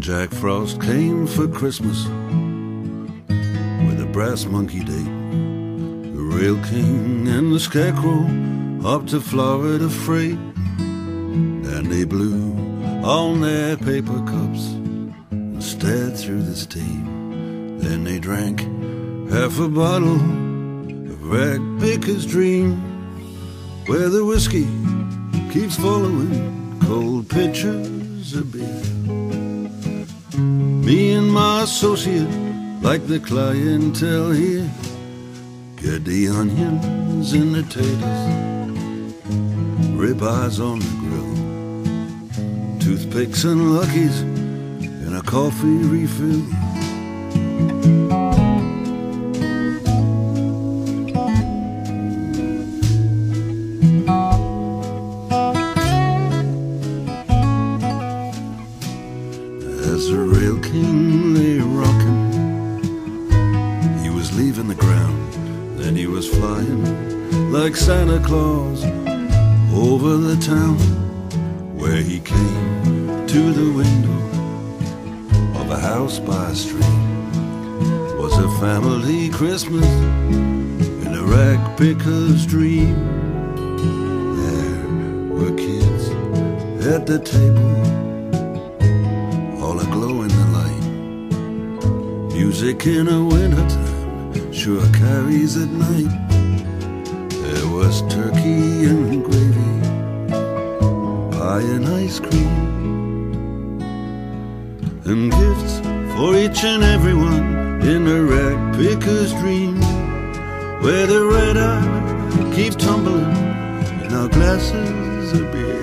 Jack Frost came for Christmas with a brass monkey date. The Rail King and the Scarecrow up to Florida freight. And they blew on their paper cups and stared through the steam. Then they drank half a bottle of Ragpicker's Dream, where the whiskey keeps following cold pitchers of beer. Me and my associate, like the clientele here, get the onions and the taters, ribeyes on the grill, toothpicks and luckies, and a coffee refill. As the Rail King lay rocking, he was leaving the ground, then he was flying like Santa Claus over the town, where he came to the window of a house by a stream. Was a family Christmas in a Ragpicker's dream. There were kids at the table, all aglow in the light. Music in a wintertime sure carries at night. There was turkey and gravy, pie and ice cream, and gifts for each and everyone in a Ragpicker's dream, where the red eye keeps tumbling in our glasses of beer.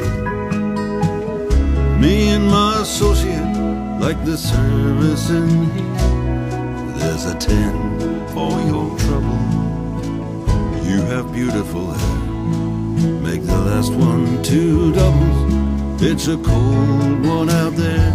Me and my associate, like the service in here. There's a 10 for your trouble. You have beautiful hair. Make the last one 2 doubles. It's a cold one out there,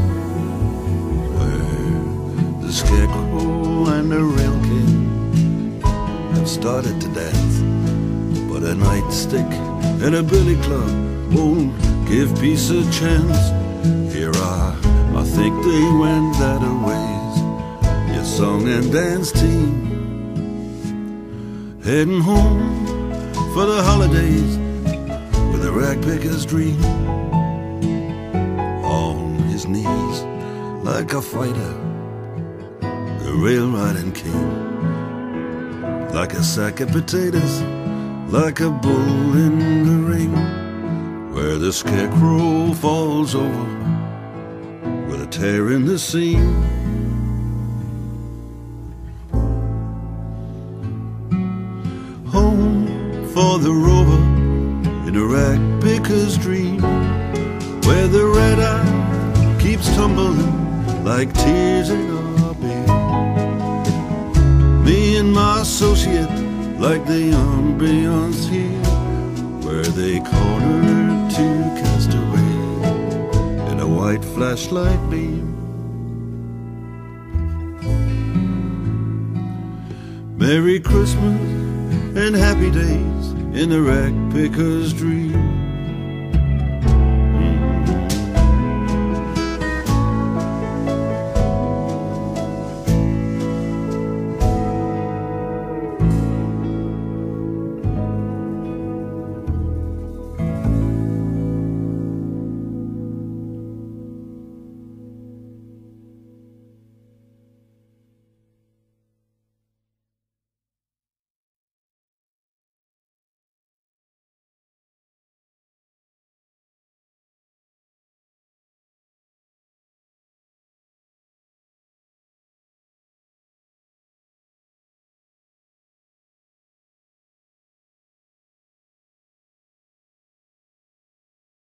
where the Scarecrow and the Rail King have started to dance. But a nightstick and a billy club won't give peace a chance. Here I think they went that a ways, your song and dance team, heading home for the holidays with a Ragpicker's dream. On his knees like a fighter, the rail riding king, like a sack of potatoes, like a bull in the ring, where the Scarecrow falls over with a tear in the seam. Home for the rover in a Ragpicker's dream, where the red eye keeps tumbling like tears in our beer. Me and my associate, like the ambiance here, where they cornered 2 castaways in a white flashlight beam. Merry Christmas and happy days in the Ragpicker's dream.